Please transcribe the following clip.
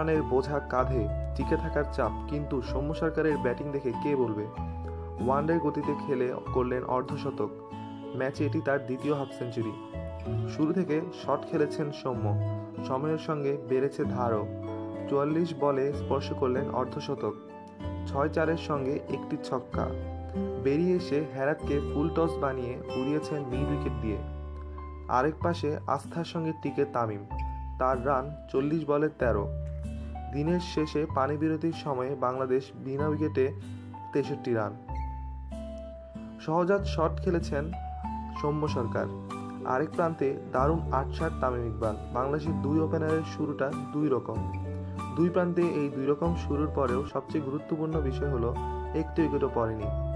রানের বোঝা কাঁধে, টিকে থাকার চাপ, কিন্তু সৌম্য সরকারের ব্যাটিং দেখে কে বলবে? ওয়ানডের গতিতে খেলে করলেন অর্ধশতক। ম্যাচে এটি তার দ্বিতীয় হাফ সেঞ্চুরি। শুরু থেকে শট খেলেছেন সৌম্য, সময়ের সঙ্গে বেড়েছে ধারও। ৪৪ বলে স্পর্শ করলেন অর্ধশতক। ৬-৪-এর সঙ্গে একটি ছক্কা। বেরিয়ে এসে হেরাতকে ফুল টস বানিয়ে উড়িয়েছেন মিড উইকেট দিয়ে। আরেক পাশে আস্থার সঙ্গে টিকে তামিম, তার রান ৪০ বলে ১৩। দিনের শেষে পানি বিরতির সময়ে বাংলাদেশ বিনা উইকেটে ৬৩ রান। সহজাত শট খেলেছেন সৌম্য সরকার। আরেক প্রান্তে দারুণ ৮ তামিম ইকবাল। বাংলাদেশের দুই ওপেনারের শুরুটা দুই রকম। দুই প্রান্তে এই দুই রকম শুরুর পরেও সবচেয়ে গুরুত্বপূর্ণ বিষয় হলো একটি উইকেটও পড়েনি।